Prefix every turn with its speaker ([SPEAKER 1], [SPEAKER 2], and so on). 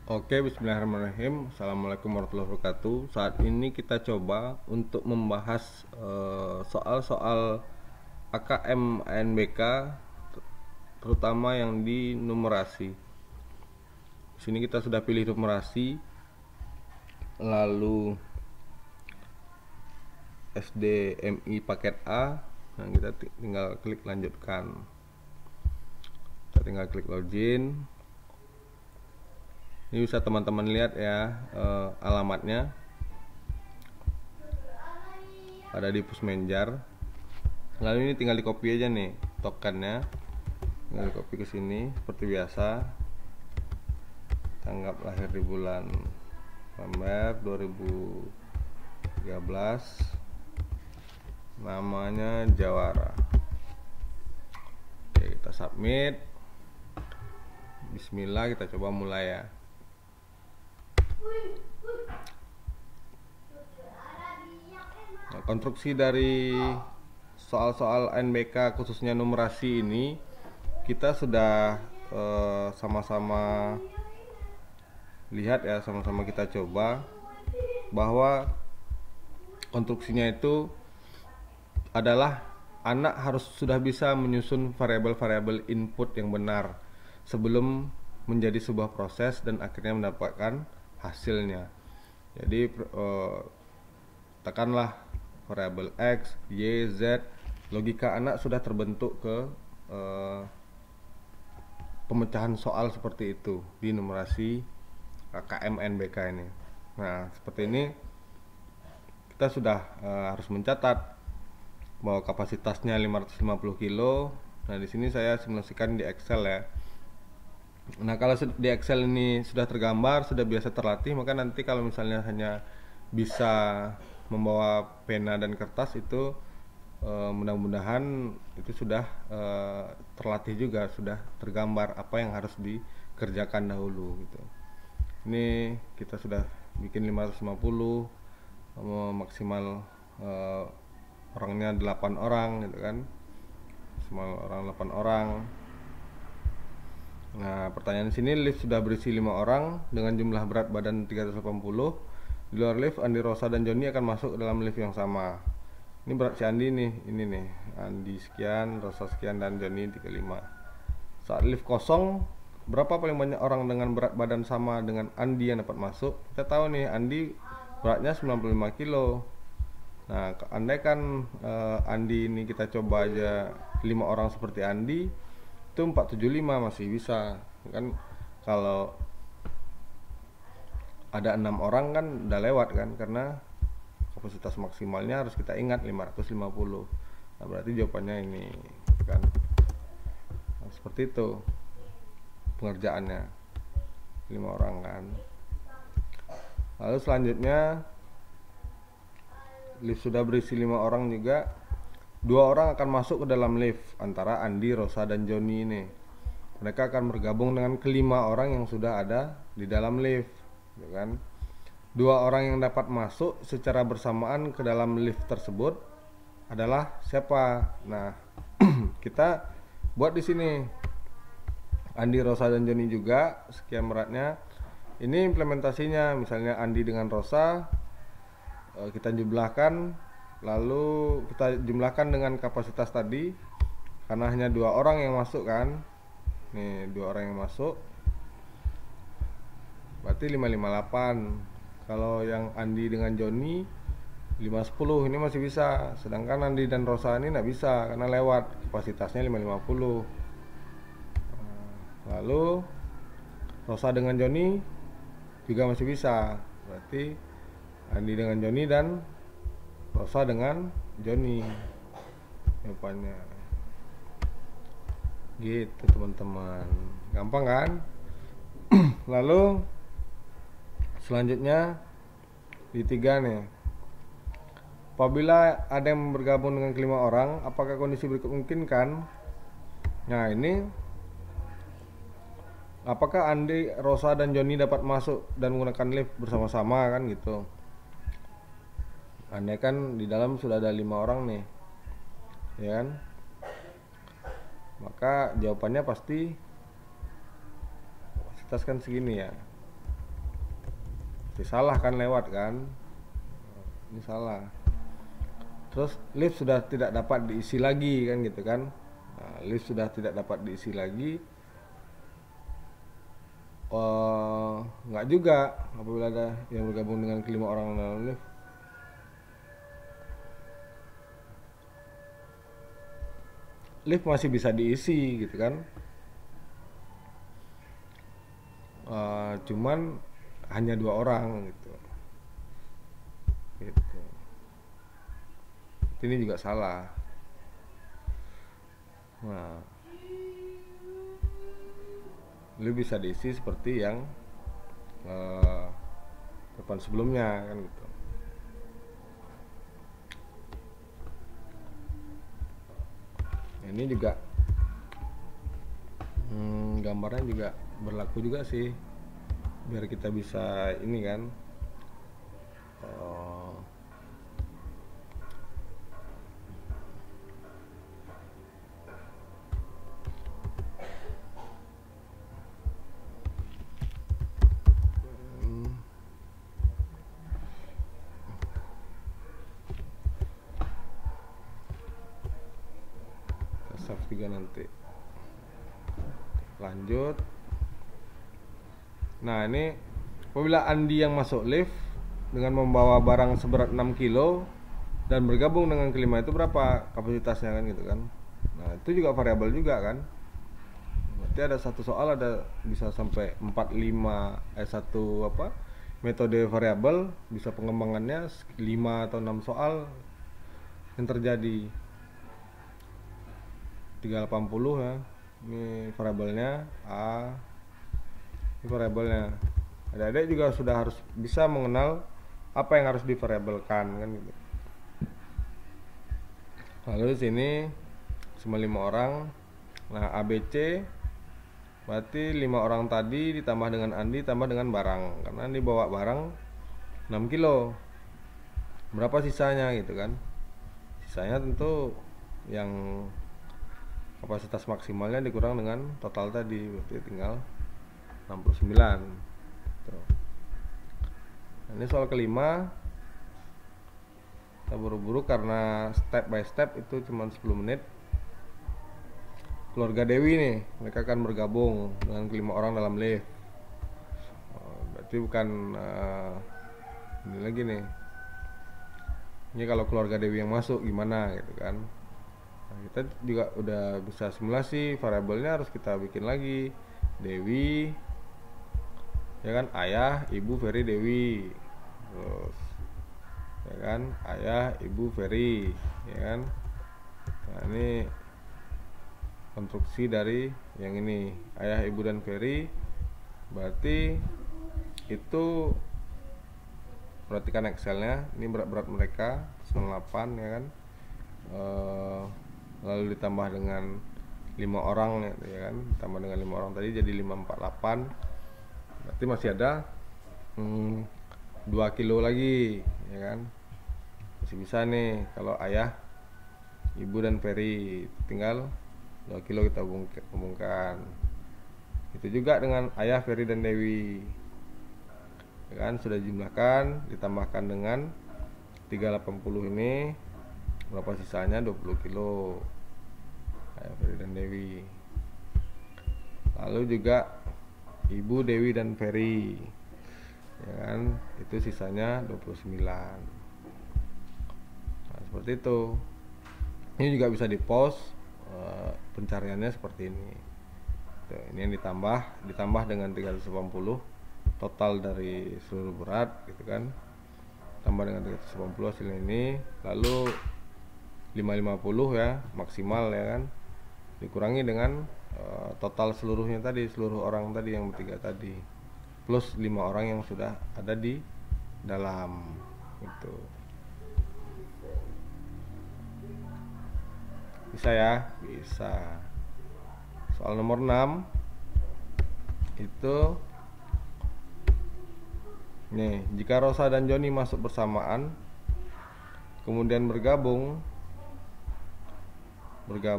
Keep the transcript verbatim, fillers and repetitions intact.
[SPEAKER 1] Oke, bismillahirrahmanirrahim. Assalamualaikum warahmatullahi wabarakatuh. Saat ini kita coba untuk membahas eh, soal-soal A K M A N B K, terutama yang di numerasi. Di sini kita sudah pilih numerasi, lalu S D M I paket A. Nah, kita tinggal klik lanjutkan. Kita tinggal klik login. Ini bisa teman-teman lihat ya, eh, alamatnya ada di Pusmenjar. Lalu ini tinggal di copy aja nih tokennya, tinggal di copy ke sini seperti biasa. Tanggal lahir di bulan November dua ribu tiga belas, namanya Jawara. Oke, kita submit. Bismillah, kita coba mulai ya. Nah, konstruksi dari soal-soal A N B K khususnya numerasi ini kita sudah eh, sama-sama lihat ya, sama-sama kita coba bahwa konstruksinya itu adalah anak harus sudah bisa menyusun variabel-variabel input yang benar sebelum menjadi sebuah proses dan akhirnya mendapatkan hasilnya. Jadi eh, tekanlah variabel X, Y, Z. Logika anak sudah terbentuk ke eh, pemecahan soal seperti itu di numerasi A K M A N B K ini. Nah, seperti ini kita sudah eh, harus mencatat bahwa kapasitasnya lima ratus lima puluh kilo. Nah, di sini saya simulasikan di Excel ya. Nah, kalau di Excel ini sudah tergambar, sudah biasa terlatih, maka nanti kalau misalnya hanya bisa membawa pena dan kertas itu eh, mudah-mudahan itu sudah eh, terlatih juga, sudah tergambar apa yang harus dikerjakan dahulu gitu. Ini kita sudah bikin lima ratus lima puluh, maksimal eh, orangnya delapan orang gitu kan. Maksimal orang delapan orang. Nah, pertanyaan di sini, lift sudah berisi lima orang dengan jumlah berat badan tiga ratus delapan puluh. Di luar lift, Andi, Rosa, dan Joni akan masuk ke dalam lift yang sama. Ini berat si Andi nih, ini nih. Andi sekian, Rosa sekian, dan Joni tiga puluh lima. Saat lift kosong, berapa paling banyak orang dengan berat badan sama dengan Andi yang dapat masuk? Kita tahu nih, Andi beratnya sembilan puluh lima kilo. Nah, andai kan uh, Andi ini kita coba aja lima orang seperti Andi, itu empat ratus tujuh puluh lima masih bisa kan. Kalau ada enam orang kan udah lewat kan, karena kapasitas maksimalnya harus kita ingat lima ratus lima puluh. Nah, berarti jawabannya ini kan. Nah, seperti itu pengerjaannya, lima orang kan. Lalu selanjutnya, lift sudah berisi lima orang juga. Dua orang akan masuk ke dalam lift antara Andi, Rosa, dan Joni ini. Mereka akan bergabung dengan kelima orang yang sudah ada di dalam lift, gitu kan? Dua orang yang dapat masuk secara bersamaan ke dalam lift tersebut adalah siapa? Nah, kita buat di sini Andi, Rosa, dan Joni juga sekian beratnya. Ini implementasinya, misalnya Andi dengan Rosa kita jumlahkan, lalu kita jumlahkan dengan kapasitas tadi, karena hanya dua orang yang masuk kan. Nih, dua orang yang masuk berarti lima ratus lima puluh delapan. Kalau yang Andi dengan Joni lima ratus sepuluh, ini masih bisa. Sedangkan Andi dan Rosa ini nggak bisa karena lewat, kapasitasnya lima ratus lima puluh. Lalu Rosa dengan Joni juga masih bisa, berarti Andi dengan Joni dan Rosa dengan Joni jawabannya. Gitu teman-teman, gampang kan? Lalu selanjutnya di tiga nih, apabila ada yang bergabung dengan kelima orang, apakah kondisi berikut memungkinkan? Nah, ini apakah Andi, Rosa, dan Joni dapat masuk dan menggunakan lift bersama-sama kan gitu. Andai kan di dalam sudah ada lima orang nih, ya kan? Maka jawabannya pasti kapasitas kan segini ya. Ini salah kan, lewat kan, ini salah. Terus lift sudah tidak dapat diisi lagi kan gitu kan. Nah, lift sudah tidak dapat diisi lagi, uh, nggak juga apabila ada yang bergabung dengan kelima orang dalam lift. Lift masih bisa diisi gitu kan, uh, cuman hanya dua orang gitu. Gitu. Ini juga salah. Nah, lift bisa diisi seperti yang uh, depan sebelumnya kan gitu. Ini juga hmm, gambarnya juga berlaku juga sih, biar kita bisa ini kan, uh, hmm, save juga nanti. Lanjut. Nah, ini apabila Andi yang masuk lift dengan membawa barang seberat enam kilo dan bergabung dengan kelima, itu berapa kapasitasnya kan gitu kan. Nah, itu juga variabel juga kan. Berarti ada satu soal ada bisa sampai empat lima eh satu apa? Metode variabel, bisa pengembangannya lima atau enam soal yang terjadi. tiga ratus delapan puluh ya. Ini variabelnya A. Ini variabelnya. Adik-adik juga sudah harus bisa mengenal apa yang harus divariabelkan kan gitu. Lalu di sini cuma lima orang. Nah, A B C berarti lima orang tadi ditambah dengan Andi tambah dengan barang. Karena Andi bawa barang enam kilo. Berapa sisanya gitu kan? Sisanya tentu yang kapasitas maksimalnya dikurang dengan total tadi, berarti tinggal enam puluh sembilan. Tuh. Nah, ini soal kelima. Kita buru-buru karena step by step itu cuma sepuluh menit. Keluarga Dewi nih, mereka akan bergabung dengan kelima orang dalam lift. Oh, berarti bukan uh, ini lagi nih. Ini kalau keluarga Dewi yang masuk gimana gitu kan. Nah, kita juga udah bisa simulasi, variabelnya harus kita bikin lagi. Dewi, ya kan, ayah, ibu, Ferry, Dewi. Terus, ya kan, ayah, ibu, Ferry, ya kan. Nah, ini konstruksi dari yang ini, ayah, ibu, dan Ferry. Berarti itu perhatikan Excelnya, ini berat-berat mereka sembilan puluh delapan ya kan. Uh, lalu ditambah dengan lima orang ya kan, tambah dengan lima orang tadi jadi lima ratus empat puluh delapan. Berarti masih ada hmm, dua kilo lagi ya kan. Masih bisa nih kalau ayah, ibu, dan Ferry, tinggal dua kilo kita hubungkan. Itu juga dengan ayah, Ferry, dan Dewi ya kan, sudah dijumlahkan ditambahkan dengan tiga ratus delapan puluh ini, berapa sisanya? dua puluh kilo. Ayah, Ferry, dan Dewi. Lalu juga ibu, Dewi, dan Ferry ya kan, itu sisanya dua puluh sembilan. Nah, seperti itu. Ini juga bisa di post uh, pencariannya seperti ini. Tuh, ini yang ditambah ditambah dengan tiga ratus delapan puluh total dari seluruh berat gitu kan, tambah dengan tiga ratus delapan puluh hasilnya ini. Lalu lima ratus lima puluh ya maksimal ya kan, dikurangi dengan uh, total seluruhnya tadi, seluruh orang tadi yang bertiga tadi, plus lima orang yang sudah ada di dalam itu. Bisa ya? Bisa. Soal nomor enam itu nih, jika Rosa dan Joni masuk bersamaan kemudian bergabung bergabung